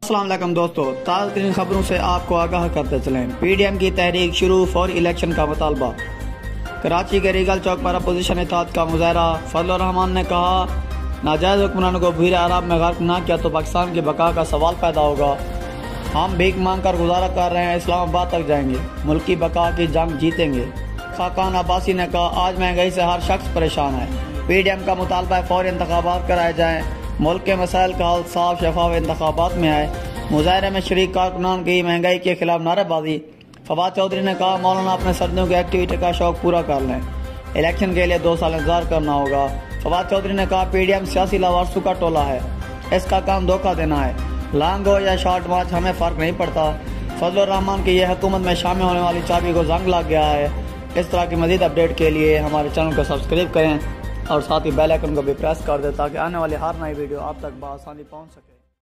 अस्सलाम वालेकुम दोस्तों, ताज़ा तरीन खबरों से आपको आगाह करते चलें। पीडीएम की तहरीक शुरू, फौरी इलेक्शन का मुतालबा। कराची के रीगल चौक पर अपोजिशन इत्तेहाद का मुजाहरा। फजल रहमान ने कहा, नाजायज़ हुक्मरानों को भीड़ अरब में गर्क न किया तो पाकिस्तान की बका का सवाल पैदा होगा। हम भीख मांग कर गुजारा कर रहे हैं, इस्लामाबाद तक जाएंगे, मुल्क की बका की जंग जीतेंगे। खाकान अब्बासी ने कहा, आज महंगाई से हर शख्स परेशान है। पीडीएम का मुतालबा है फौरी इंतखाबात कराए जाएँ, मुल्क के मसाइल का हल साफ शफाफ इंतखाबात में आए। मुजाहरे में शरीक कारकुनान की महंगाई के खिलाफ नारेबाजी। फवाद चौधरी ने कहा, मौलाना अपने सर्दियों की एक्टिविटी का शौक पूरा कर लें, इलेक्शन के लिए 2 साल इंतजार करना होगा। फवाद चौधरी ने कहा, पीडीएम सियासी लावारसों का टोला है, इसका काम धोखा देना है, लॉन्ग हो या शॉर्ट मार्च हमें फ़र्क नहीं पड़ता। फजल रहमान की यह हुकूमत में शामिल होने वाली चाबी को जंग लग गया है। इस तरह की मजीद अपडेट के लिए हमारे चैनल को सब्सक्राइब करें और साथ ही बेल आइकन को भी प्रेस कर दें ताकि आने वाली हर नई वीडियो आप तक बआसानी पहुंच सके।